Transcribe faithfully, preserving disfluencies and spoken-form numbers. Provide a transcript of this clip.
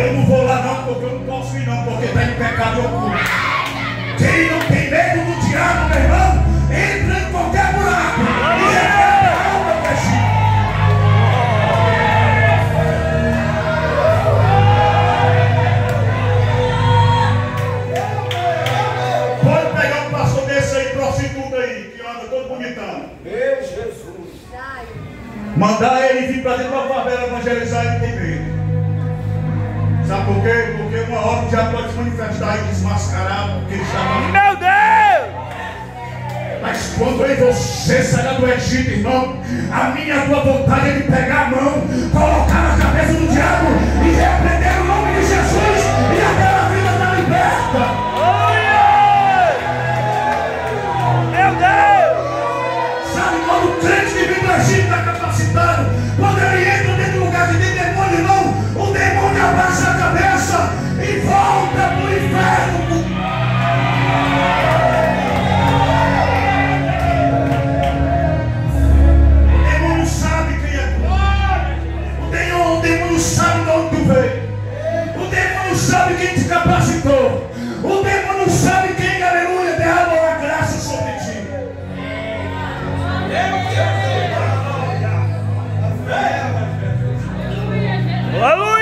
Eu não vou lá não, porque eu não posso ir não, porque está em pecado oculto. Quem não tem medo do diabo, meu irmão, entra em qualquer buraco e requebra a alma do Egito. Pode pegar um pastor desse aí, prostituta aí, que anda todo bonitão. Meu Jesus. Mandar ele vir para dentro da favela evangelizar, ele tem medo. Sabe por quê? Porque uma hora o diabo pode se manifestar e desmascarar porque ele está mal. Meu Deus! Mas quando eu e você sairá do Egito, irmão, a minha e a tua vontade é de pegar a mão, colocar na cabeça do diabo e repreender o nome de Jesus e aquela vida está liberta. Meu Deus! Sabe quando o crente que vem do Egito está capacitado? Quando ele entra dentro do lugar que tem demônio, irmão, o demônio abaixa a cabeça e volta para o inferno. O demônio sabe quem é tu. O demônio, o demônio sabe de onde tu veio. O demônio sabe quem te capacitou. O demônio sabe quem, aleluia, derramou a graça sobre ti. Aleluia!